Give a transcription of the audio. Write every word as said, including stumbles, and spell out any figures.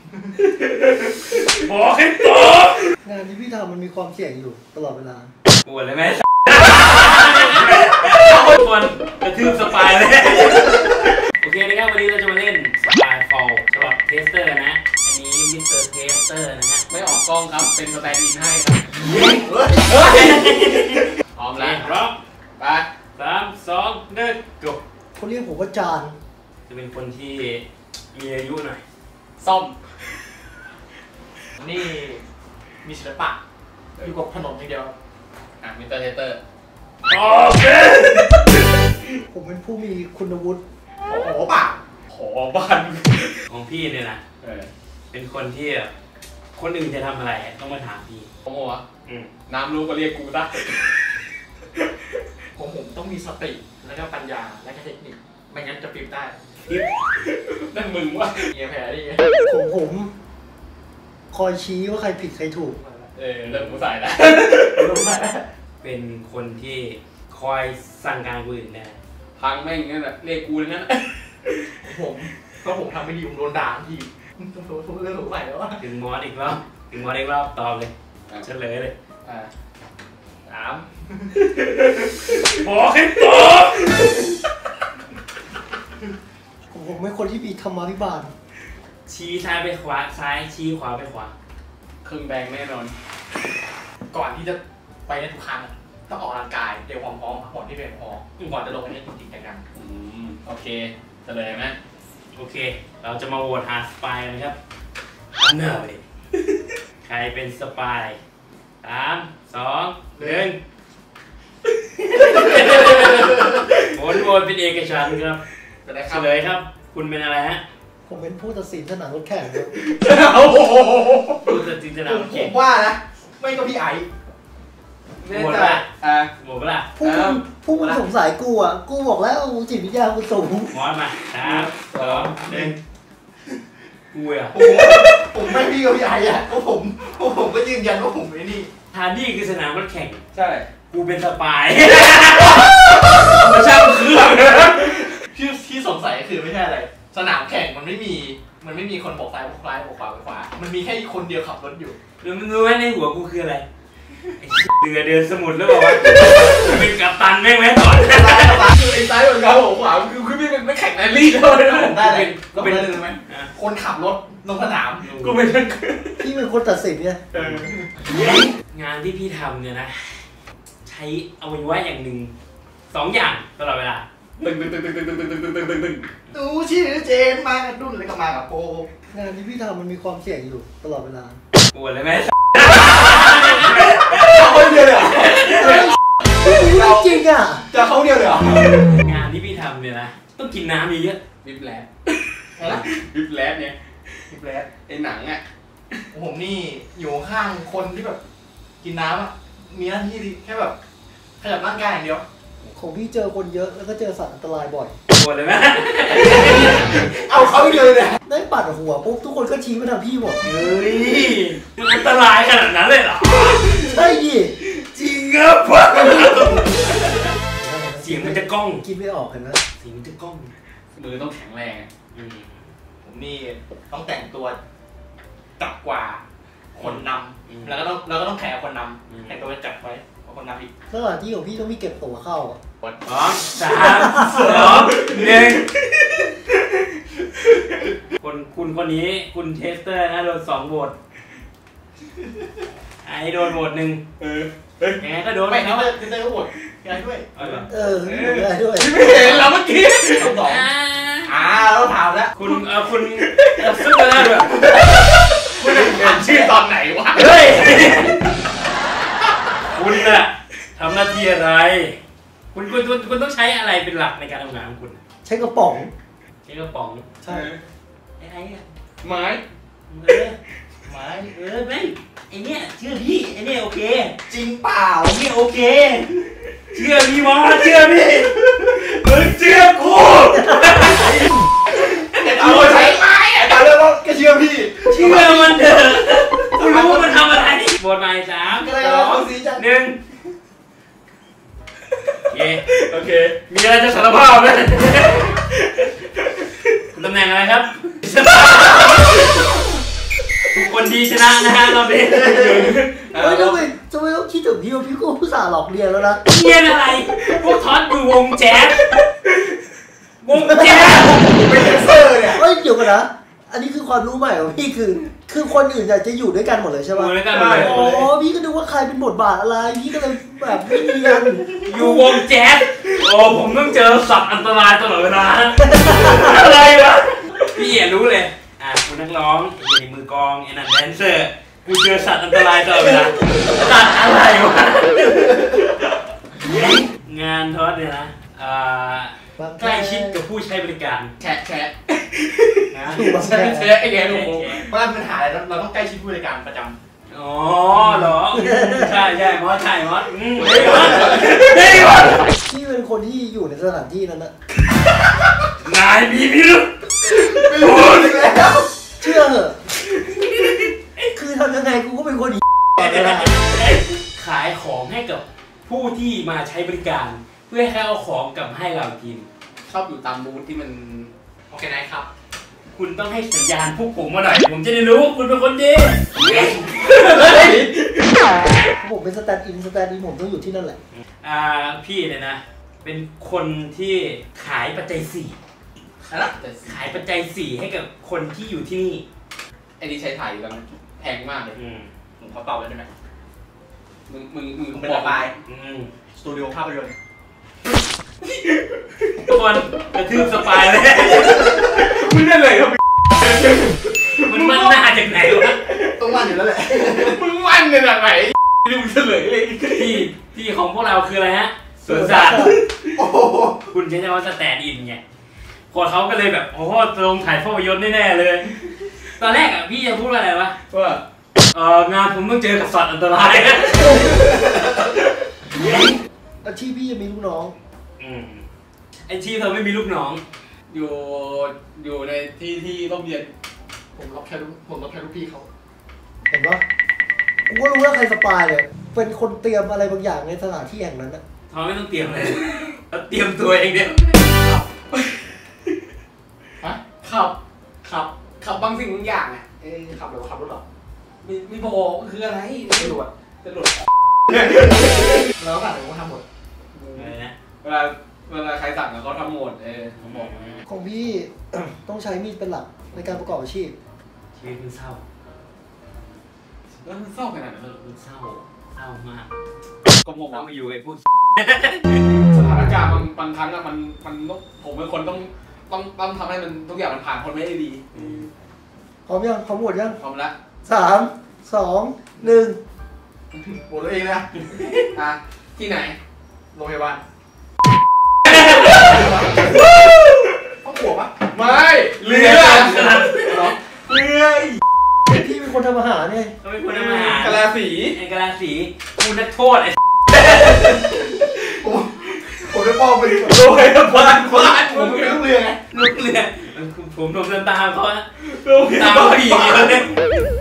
บอกให้ตอบงานที่พี่ทำมันมีความเสี่ยงอยู่ตลอดเวลาปวดเลยไหมคนกระทืบสปายเลยโอเคนะครับวันนี้เราจะมาเล่นสปายฟอลฉบับเทสเตอร์นะอันนี้มิสเตอร์เทสเตอร์นะฮะไม่ออกกล้องครับเป็นสแตนด์อินให้ครับพร้อมแล้วพร้อมไปสามสองหนึ่งจบเขาเรียกผมว่าจานจะเป็นคนที่มีอายุหน่อยซ่อมนี่มีศิลปะอยู่กับถนนอย่างเดียวอ่ะมิสเตอร์เทสเตอร์โอเคผมเป็นผู้มีคุณวุฒิขอป่ะขอบ้านของพี่เนี่ยนะเป็นคนที่คนอื่นจะทำอะไรต้องมาถามพี่ผมบอกว่าน้ำรู้ก็เรียกกูได้ผมผมต้องมีสติแล้วก็ปัญญาและก็เทคนิคไม่งั้นจะปิวได้นั่นมึงวะเงี้ยแผลดิผมผมคอยชี้ว่าใครผิดใครถูกเออเริ่มกูใส่แล้วเป็นคนที่คอยสั่งการคนอื่นได้พังแม่งนั่นแหละเรียกกูอย่างนั้นผมก็ผมทำไม่ดีผมโดนด่าทีผมเริ่มสงสัยแล้วว่าถึงมอสอีกรอบถึงมอสอีกรอบตอบเลยเฉลยเลยสามบอกให้ตอบผมเป็นคนที่มีธรรมาภิบาลชี้ซ้ายไปขวาซ้ายชี้ขวาไปขวาครึ่งแดงแน่นอนก่อนที่จะไปในทุกครั้งต้องออกกำลังกายเตรียมความพร้อมก่อนที่เป็นพอก่อนจะลงไปในจริงๆจังๆอืมโอเคเฉลยไหมโอเคเราจะมาโหวตหาสปายนะครับเนยใครเป็นสปายสามสองหนึ่งผลโหวตเป็นเอกฉันท์ครับเฉลยครับคุณเป็นอะไรฮะผมเป็นผู้ตัดสินสนามรถแข่งครับผู้ตัดสินสนามรถแข่งผมว่านะไม่ก็พี่ไอหมดละอ่ะหมดละผู้ผู้มึงสงสัยกูอ่ะกูบอกแล้วจิตวิทยากูสูงมอสมาสามสองหนึ่งกูอ่ะผมไม่พี่กับพี่ไออ่ะก็ผมผมก็ยืนยันว่าผมไม่นี่ทานี่คือสนามรถแข่งใช่กูเป็นสปายไม่ใช่เครื่องที่ที่สงสัยคือไม่ใช่อะไรสนามแข่งมันไม่มีมันไม่มีคนบอกซ้ายบอกซ้ายบอกขวาบอกขวามันมีแค่คนเดียวขับรถอยู่หรือมันรู้ไหมในหัวกูคืออะไรเรือเดินสมุทรแล้วบอกว่าเป็นกัปตันแม่งไหมก่อนคือไอ้ซ้ายกับขวาคือคือพี่เป็นนักแข่งแรลลี่เลยนะผมได้เลยก็เป็นเลยไหมคนขับรถลงสนามกูเป็นพี่เป็นคนตัดสินเนี่ยงานที่พี่ทำเนี่ยนะใช้อวัยวะอย่างหนึ่งสองอย่างตลอดเวลาตึงตึงตึงตึงตึงตึงตึงตึงตึงตึงตึงดูชื่อเจนมาดุนเลยก็มากับโปงานที่พี่ทำมันมีความเสี่ยงอยู่ตลอดเวลาปวดเลยไหมเขาเดียวเลยเราจริงอ่ะจะเขาเดียวเลยงานที่พี่ทำเนี่ยนะต้องกินน้ำเยอะวิบแลดวิบแลดเนี่ยวิบแลดไอ้หนังอ่ะผมนี่อยู่ข้างคนที่แบบกินน้ำอ่ะมีหน้าที่แค่แบบขยับร่างกายอย่างเดียวของพี่เจอคนเยอะแล้วก็เจอสัตว์อันตรายบ่อยปวดเลยไหมเอาเขาเลยเนี่ยได้ปัดหัวปุ๊บทุกคนก็ชี้มาทางพี่หมดเฮ้ยมันอันตรายขนาดนั้นเลยเหรอใช่ดิจริงครับเสียงมันจะก้องคิดไม่ออกกันนะเสียงมันจะก้องมือต้องแข็งแรงผมนี่ต้องแต่งตัวจับกว่าคนนำแล้วก็ต้องแล้วก็ต้องแข่งคนนำแต่งตัวจับไว้คนนำอีกสถานที่ของพี่ต้องมีเก็บตั๋วเข้าสองสามสองหนึ่งคนคุณคนนี้คุณเทสเตอร์นะโดนสองโหวตไอ้โดนโหวตหนึ่งเออแกก็โดนไม่เทสเตอร์เทสเตอร์ก็โหวตแกด้วยเออได้ด้วยไม่เห็นแล้วเมื่อกี้สองอ่าเราถามแล้วคุณเออคุณซึ่งกันแล้วด้วยคุณอ่านชื่อตอนไหนวะเฮ้ยคุณน่ะทำหน้าที่อะไรคุณคุณคุณคุณต้องใช้อะไรเป็นหลักในการทำงานของคุณใช้กระป๋องใช้กระป๋องใช่ไอ้ไอ้ไม้เออไม้เออไม่ไอ้เนี่ยเชื่อพี่ไอ้เนี่ยโอเคจริงเปล่าไอ้เนี่ยโอเคเชื่อพี่วะเชื่อพี่มึงเชื่อกูเอาใช้ไม้แต่เรื่องรถก็เชื่อพี่เชื่อมันเถอะกูรู้มันทำอะไรบทใหม่สามสองหนึ่งโอเคโอเคมีอะไรจะสารภาพไหมตำแหน่งอะไรครับคนดีชนะนะฮะเราเป็นเฮ้ยทำไมทำไมต้องคิดถึงพี่วะพี่ก็ผู้สาห์หลอกเรียนแล้วนะเรียนอะไรพวกท็อตอยู่วงแจ๊สวงแจ๊สเป็นแดนเซอร์เนี่ยเฮ้ยเดี๋ยวกันนะอันนี้คือความรู้ใหม่ของพี่คือ คือคนอื่นอยากจะอยู่ด้วยกันหมดเลยใช่อปะยู่ด้วยกันหมดเลยอ๋อพี่ก็นึกว่าใครเป็นบทบาทอะไรพี่ก็เลยแบบไม่เรียนอยู่วงแจ๊สโอ้ผมต้องเจอสัตว์อันตรายตลอดเวลาอะไรวะพี่เอ๋รู้เลยอ่ะคุณนักร้องไอ้มือกลองไอ้นั่นแดนเซอร์กูเจอสัตว์อันตรายตลอดเวลาสัตว์อะไรวะงานทอดเนี่ยนะอ่าใกล้ชิดกับผู้ใช้บริการแฉะแฉะนะแฉะแฉะไอ้แกถูกเพราะปัญหาเราเราต้องใกล้ชิดผู้บริการประจำอ๋อเหรอใช่ใช่มอสใช่มอสอืมเฮ้ยมอสเฮ้ยมอสพี่เป็นคนที่อยู่ในสถานที่นั้นนะนายมีพิรุธไม่รู้แล้วเชื่อเหอะคือทำยังไงกูก็เป็นคนอีตลอดเวลาขายของให้กับผู้ที่มาใช้บริการ เพื่อให้เขาเอาของกลับมาให้เรากินชอบอยู่ตามบูธที่มันโอเคไหนครับคุณต้องให้สัญญาณพวกผมมาหน่อยผมจะได้รู้ว่าคุณเป็นคนดีผมเป็นสแตนด์อินสแตนด์อินผมต้องอยู่ที่นั่นแหละอ่าพี่เนี่ยนะ เป็นคนที่ขายปัจจัยสี่อะไรนะขายปัจจัยสี่ให้กับคนที่อยู่ที่นี่ไอ้นี่ใช้ถ่ายอยู่แล้วมันแพงมากเลยอืมผมขอตอบเลยได้ไหมมึงมึงมึงเป็นบอกระบายอืมสตูดิโอภาพยนตร์ทุกคนกระทืบสปายเลยมึงได้เลยครับมันมันหน้าจากไหนวะต้องวันอยู่แล้วแหละมึงวันเนี่ยจากไหนดูเฉลยเลยที่ที่ของพวกเราคืออะไรฮะสวนสัตว์โอ้โหคุณใช้คำว่าสแตนด์อินไงพอเขาก็เลยแบบโอ้โหลงถ่ายภาพยนตร์แน่ๆเลย ตอนแรกอ่ะพี่จะพูดว่าอะไรวะว่าเอองานผมต้องเจอกับสัตว์อันตรายอาชีพพี่จะมีลูกน้องอืมไอที่เธอไม่มีลูกน้องอยู่อยู่ในที่ที่ร่มเย็นผมรับแค่ลูกผมรับแค่ลูกพี่เขาเห็นปะกูก็รู้ว่าใครสปายเลยเป็นคนเตรียมอะไรบางอย่างในสถานที่แห่งนั้นนะทอไม่ต้องเตรียมเลยเราเตรียมตัวเองเดียวฮะขับขับขับบางสิ่งบางอย่างอ่ะเอ้ยขับหรือขับรถหรอไม่ไม่บอกคืออะไรตำรวจตำรวจแล้วสั่งผมก็ทำหมดอะไรนะเวลาเวลาใครสั่งเขาทำหมดเออผมบอกของพี่ ต้องใช้มีดเป็นหลักในการประกอบอาชีพชีวิตมันเศร้าแล้วมันเศร้าขนาดนั้นเลยมันเศร้าเศร้ามากก็ผมต้อว่างมาอยู่ไอ้พวกสถานการณ์บางบางครั้งอะมันมันต้องผมเป็นคนต้องต้องต้องทำให้มันทุกอย่างมันผ่านพ้นไปได้ดีพร้อมยังพร้อมหมดยังพร้อมแล้วสามสองหนึ่งโหวตตัวเองนะอ่ะที่ไหนโรงพยาบาลต้องหัวปะไม่เรือเหรอเรือพี่เป็นคนทำอาหารไงเขาเป็นคนทำอาหารกะลาสีไอ้กะลาสีกูนักโทษไอ้ผมผมได้ป้องไปดิโรงพยาบาลบ้านผมเป็นลูกเรือไงลูกเรือผมโดนตามเขาอะตามเขาอีกแล้วเนี่ย